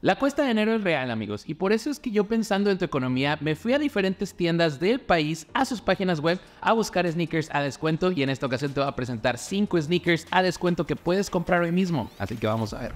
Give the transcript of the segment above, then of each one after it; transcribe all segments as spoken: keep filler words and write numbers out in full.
La cuesta de enero es real, amigos, y por eso es que yo, pensando en tu economía, me fui a diferentes tiendas del país, a sus páginas web, a buscar sneakers a descuento, y en esta ocasión te voy a presentar cinco sneakers a descuento que puedes comprar hoy mismo. Así que vamos a ver.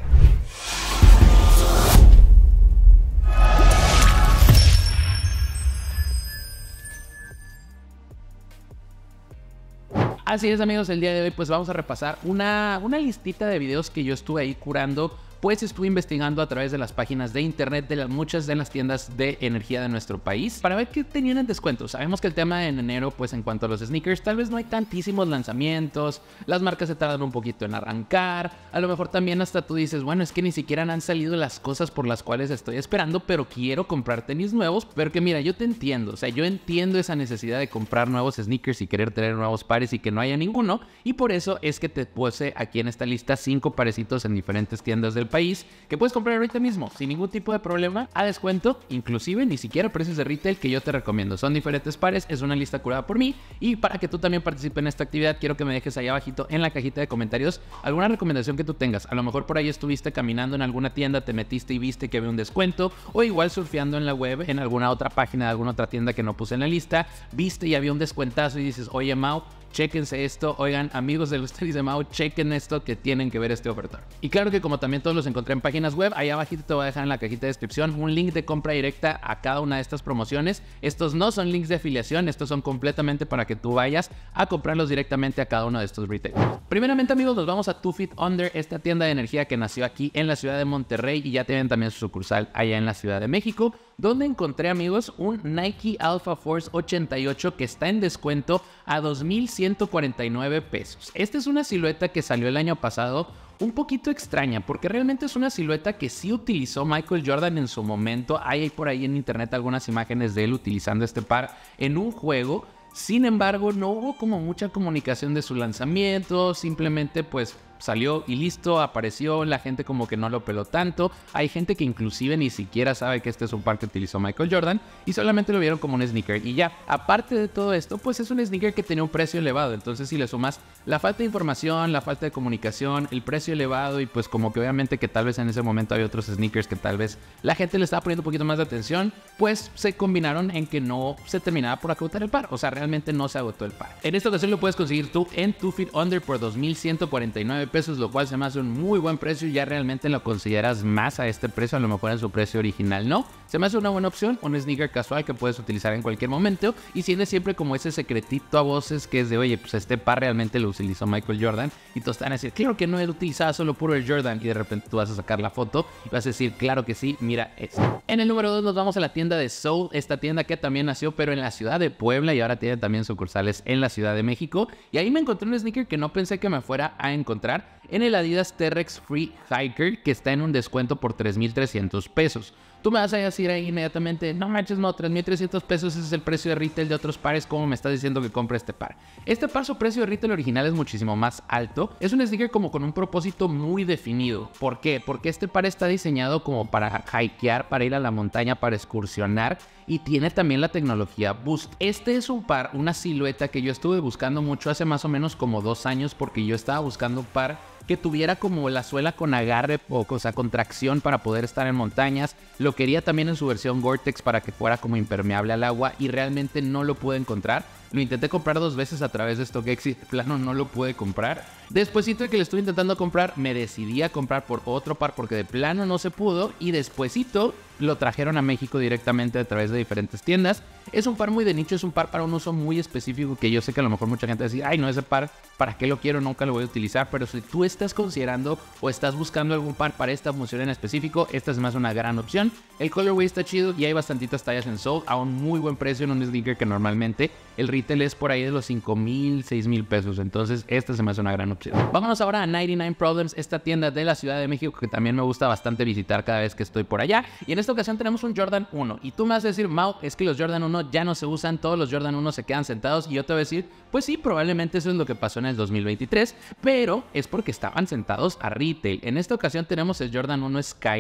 Así es, amigos, el día de hoy pues vamos a repasar una, una listita de videos que yo estuve ahí curando. Pues estuve investigando a través de las páginas de internet de las muchas de las tiendas de energía de nuestro país para ver qué tenían en descuento. Sabemos que el tema en enero, pues en cuanto a los sneakers, tal vez no hay tantísimos lanzamientos, las marcas se tardan un poquito en arrancar, a lo mejor también hasta tú dices, bueno, es que ni siquiera han salido las cosas por las cuales estoy esperando, pero quiero comprar tenis nuevos. Pero que mira, yo te entiendo, o sea, yo entiendo esa necesidad de comprar nuevos sneakers y querer tener nuevos pares y que no haya ninguno, y por eso es que te puse aquí en esta lista cinco parecitos en diferentes tiendas del país que puedes comprar ahorita mismo sin ningún tipo de problema a descuento, inclusive ni siquiera precios de retail, que yo te recomiendo. Son diferentes pares, es una lista curada por mí, y para que tú también participes en esta actividad quiero que me dejes ahí abajito en la cajita de comentarios alguna recomendación que tú tengas. A lo mejor por ahí estuviste caminando en alguna tienda, te metiste y viste que había un descuento, o igual surfeando en la web en alguna otra página de alguna otra tienda que no puse en la lista, viste y había un descuentazo y dices, oye Mau, chéquense esto, oigan, amigos de los tenis de Mau, chequen esto, que tienen que ver este ofertor. Y claro que como también todos los encontré en páginas web, ahí abajito te voy a dejar en la cajita de descripción un link de compra directa a cada una de estas promociones. Estos no son links de afiliación, estos son completamente para que tú vayas a comprarlos directamente a cada uno de estos retailers. Primeramente, amigos, nos vamos a Two Feet Under, esta tienda de energía que nació aquí en la ciudad de Monterrey y ya tienen también su sucursal allá en la Ciudad de México, donde encontré, amigos, un Nike Alpha Force ochenta y ocho que está en descuento a dos mil ciento cuarenta y nueve pesos. Esta es una silueta que salió el año pasado, un poquito extraña, porque realmente es una silueta que sí utilizó Michael Jordan en su momento. Hay por ahí en internet algunas imágenes de él utilizando este par en un juego. Sin embargo, no hubo como mucha comunicación de su lanzamiento, simplemente pues salió y listo, apareció, la gente como que no lo peló tanto. Hay gente que inclusive ni siquiera sabe que este es un par que utilizó Michael Jordan y solamente lo vieron como un sneaker y ya. Aparte de todo esto, pues es un sneaker que tenía un precio elevado, entonces si le sumas la falta de información, la falta de comunicación, el precio elevado y pues como que obviamente que tal vez en ese momento había otros sneakers que tal vez la gente le estaba poniendo un poquito más de atención, pues se combinaron en que no se terminaba por agotar el par, o sea, realmente no se agotó el par. En esta ocasión lo puedes conseguir tú en Two Feet Under por dos mil ciento cuarenta y nueve pesos, lo cual se me hace un muy buen precio. Ya realmente lo consideras más a este precio, a lo mejor en su precio original no. Se me hace una buena opción, un sneaker casual que puedes utilizar en cualquier momento y tiene siempre como ese secretito a voces que es de, oye, pues este par realmente lo utilizó Michael Jordan, y todos están a decir, claro que no, él utilizaba solo puro el Jordan, y de repente tú vas a sacar la foto y vas a decir, claro que sí, mira esto. En el número dos nos vamos a la tienda de Soul, esta tienda que también nació pero en la ciudad de Puebla y ahora tiene también sucursales en la Ciudad de México, y ahí me encontré un sneaker que no pensé que me fuera a encontrar, en el Adidas T-Rex Free Hiker, que está en un descuento por tres mil trescientos pesos. Tú me vas a decir ahí inmediatamente, no manches, no, tres mil trescientos pesos, ese es el precio de retail de otros pares, ¿cómo me estás diciendo que compre este par? Este par, su precio de retail original es muchísimo más alto, es un sneaker como con un propósito muy definido. ¿Por qué? Porque este par está diseñado como para hikear, para ir a la montaña, para excursionar, y tiene también la tecnología Boost. Este es un par, una silueta que yo estuve buscando mucho hace más o menos como dos años, porque yo estaba buscando un par que tuviera como la suela con agarre o, o sea, con tracción para poder estar en montañas. Lo quería también en su versión Gore-Tex para que fuera como impermeable al agua y realmente no lo pude encontrar. Lo intenté comprar dos veces a través de StockX y de plano no lo pude comprar. Despuésito de que lo estuve intentando comprar, me decidí a comprar por otro par porque de plano no se pudo, y despuésito lo trajeron a México directamente a través de diferentes tiendas. Es un par muy de nicho, es un par para un uso muy específico que yo sé que a lo mejor mucha gente va a decir, ay no, ese par, ¿para qué lo quiero? Nunca lo voy a utilizar. Pero si tú estás considerando o estás buscando algún par para esta función en específico, esta es más una gran opción. El colorway está chido y hay bastantitas tallas en Soul a un muy buen precio en un sneaker que normalmente el retail es por ahí de los cinco mil, seis mil pesos. Entonces esta se me hace una gran opción. Vámonos ahora a noventa y nueve Problems, esta tienda de la Ciudad de México que también me gusta bastante visitar cada vez que estoy por allá. Y en esta ocasión tenemos un Jordan uno. Y tú me vas a decir, Mau, es que los Jordan uno ya no se usan, todos los Jordan uno se quedan sentados. Y yo te voy a decir, pues sí, probablemente eso es lo que pasó en el dos mil veintitrés, pero es porque estaban sentados a retail. En esta ocasión tenemos el Jordan uno Skyline,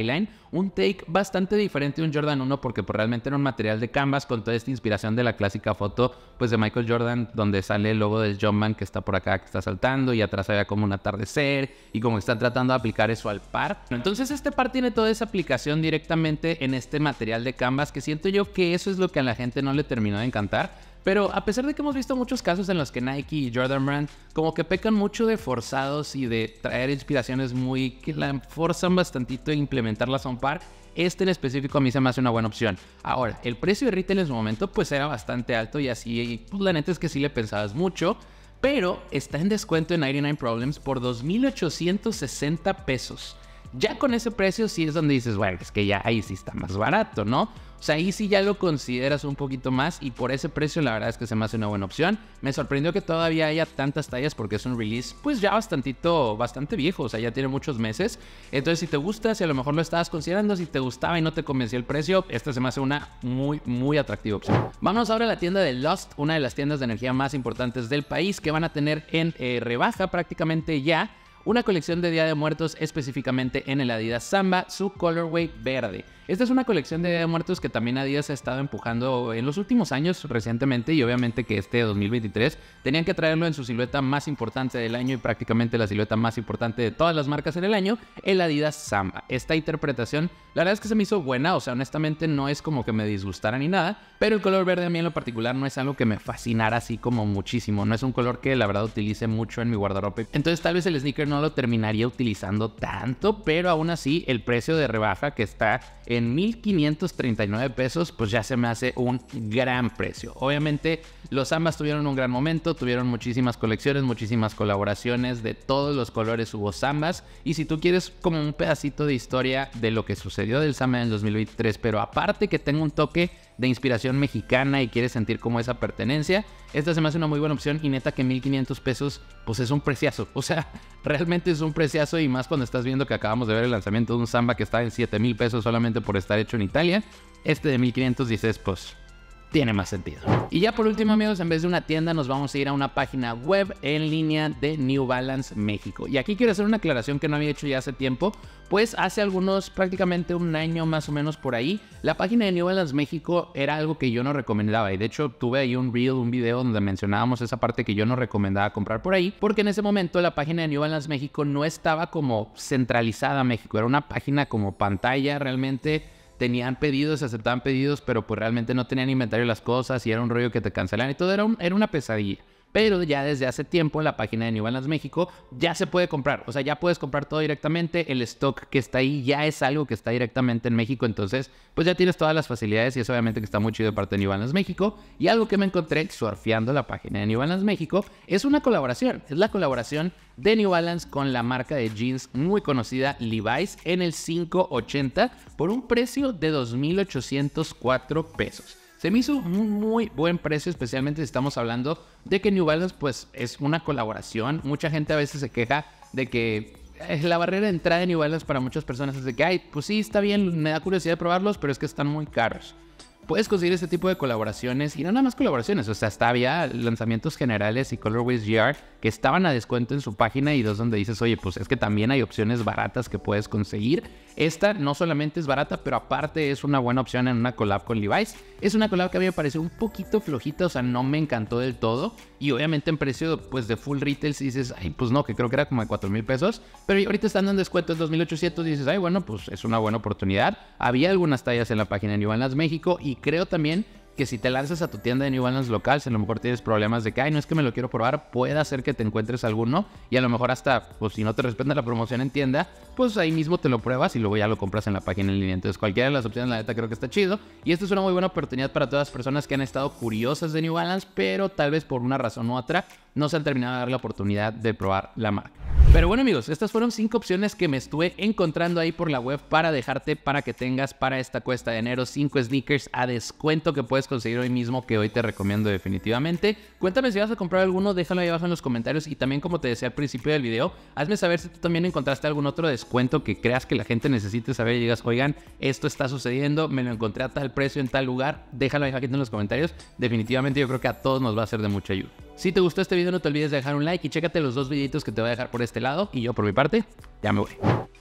un take bastante diferente de un Jordan uno porque pues, realmente era un material de canvas con toda esta inspiración de la clásica foto pues de Michael Jordan donde sale el logo del Jumpman que está por acá, que está saltando y atrás había como un atardecer y como están tratando de aplicar eso al par. Entonces este par tiene toda esa aplicación directamente en este material de canvas que siento yo que eso es lo que a la gente no le terminó de encantar. Pero a pesar de que hemos visto muchos casos en los que Nike y Jordan Brand como que pecan mucho de forzados y de traer inspiraciones muy que la forzan bastantito e implementarlas a un par, este en específico a mí se me hace una buena opción. Ahora, el precio de retail en su momento pues era bastante alto y así, pues la neta es que sí le pensabas mucho, pero está en descuento en noventa y nueve Problems por dos mil ochocientos sesenta pesos. Ya con ese precio sí es donde dices, bueno, es que ya ahí sí está más barato, ¿no? O sea, ahí sí ya lo consideras un poquito más y por ese precio la verdad es que se me hace una buena opción. Me sorprendió que todavía haya tantas tallas porque es un release pues ya bastantito, bastante viejo, o sea, ya tiene muchos meses. Entonces si te gusta, si a lo mejor lo estabas considerando, si te gustaba y no te convenció el precio, esta se me hace una muy, muy atractiva opción. Vamos ahora a la tienda de Lost, una de las tiendas de energía más importantes del país que van a tener en eh, rebaja prácticamente ya una colección de Día de Muertos específicamente en el Adidas Samba, su colorway verde. Esta es una colección de Día de Muertos que también Adidas ha estado empujando en los últimos años recientemente y obviamente que este dos mil veintitrés tenían que traerlo en su silueta más importante del año y prácticamente la silueta más importante de todas las marcas en el año, el Adidas Samba. Esta interpretación, la verdad es que se me hizo buena, o sea, honestamente no es como que me disgustara ni nada, pero el color verde a mí en lo particular no es algo que me fascinara así como muchísimo, no es un color que la verdad utilice mucho en mi guardarrope, entonces tal vez el sneaker no lo terminaría utilizando tanto, pero aún así el precio de rebaja que está en mil quinientos treinta y nueve pesos, pues ya se me hace un gran precio. Obviamente los Sambas tuvieron un gran momento, tuvieron muchísimas colecciones, muchísimas colaboraciones, de todos los colores hubo Sambas, y si tú quieres como un pedacito de historia de lo que sucedió del Samba en el dos mil veintitrés, pero aparte que tenga un toque de inspiración mexicana y quieres sentir como esa pertenencia, esta se me hace una muy buena opción y neta que mil quinientos pesos pues es un preciazo, o sea, realmente es un preciazo y más cuando estás viendo que acabamos de ver el lanzamiento de un Samba que está en siete mil pesos solamente por estar hecho en Italia, este de mil quinientos dices pues tiene más sentido. Y ya por último amigos, en vez de una tienda nos vamos a ir a una página web en línea de New Balance México. Y aquí quiero hacer una aclaración que no había hecho ya hace tiempo, pues hace algunos, prácticamente un año más o menos por ahí, la página de New Balance México era algo que yo no recomendaba. Y de hecho tuve ahí un reel, un video donde mencionábamos esa parte que yo no recomendaba comprar por ahí, porque en ese momento la página de New Balance México no estaba como centralizada a México, era una página como pantalla realmente. Tenían pedidos, aceptaban pedidos, pero pues realmente no tenían inventario de las cosas y era un rollo que te cancelaban y todo, era, un, era una pesadilla. Pero ya desde hace tiempo en la página de New Balance México ya se puede comprar, o sea, ya puedes comprar todo directamente, el stock que está ahí ya es algo que está directamente en México, entonces pues ya tienes todas las facilidades y eso obviamente que está muy chido de parte de New Balance México. Y algo que me encontré surfeando la página de New Balance México es una colaboración, es la colaboración de New Balance con la marca de jeans muy conocida Levi's en el quinientos ochenta por un precio de dos mil ochocientos cuatro pesos. Se me hizo un muy buen precio, especialmente si estamos hablando de que New Balance pues es una colaboración. Mucha gente a veces se queja de que la barrera de entrada de New Balance para muchas personas es de que, ay, pues sí, está bien, me da curiosidad de probarlos, pero es que están muy caros. Puedes conseguir este tipo de colaboraciones y no nada más colaboraciones, o sea, hasta había lanzamientos generales y Colorways G R que estaban a descuento en su página y dos donde dices, oye, pues es que también hay opciones baratas que puedes conseguir. Esta no solamente es barata, pero aparte es una buena opción en una collab con Levi's. Es una collab que a mí me pareció un poquito flojita, o sea, no me encantó del todo. Y obviamente en precio pues de full retail si dices, ay, pues no, que creo que era como de cuatro mil pesos. Pero ahorita estando en descuento en dos mil ochocientos dices, ay, bueno, pues es una buena oportunidad. Había algunas tallas en la página de New Balance México y creo también que si te lanzas a tu tienda de New Balance local, si a lo mejor tienes problemas de que, ay, no es que me lo quiero probar, puede hacer que te encuentres alguno y a lo mejor hasta, pues si no te respetan la promoción en tienda, pues ahí mismo te lo pruebas y luego ya lo compras en la página en línea. Entonces cualquiera de las opciones, la neta, creo que está chido y esto es una muy buena oportunidad para todas las personas que han estado curiosas de New Balance, pero tal vez por una razón u otra no se han terminado de dar la oportunidad de probar la marca. Pero bueno amigos, estas fueron cinco opciones que me estuve encontrando ahí por la web para dejarte para que tengas para esta cuesta de enero cinco sneakers a descuento que puedes conseguir hoy mismo, que hoy te recomiendo definitivamente. Cuéntame si vas a comprar alguno, déjalo ahí abajo en los comentarios y también, como te decía al principio del video, hazme saber si tú también encontraste algún otro descuento que creas que la gente necesite saber y digas, oigan, esto está sucediendo, me lo encontré a tal precio en tal lugar, déjalo ahí aquí en los comentarios. Definitivamente yo creo que a todos nos va a ser de mucha ayuda. Si te gustó este video no te olvides de dejar un like y chécate los dos videitos que te voy a dejar por este lado y yo por mi parte ya me voy.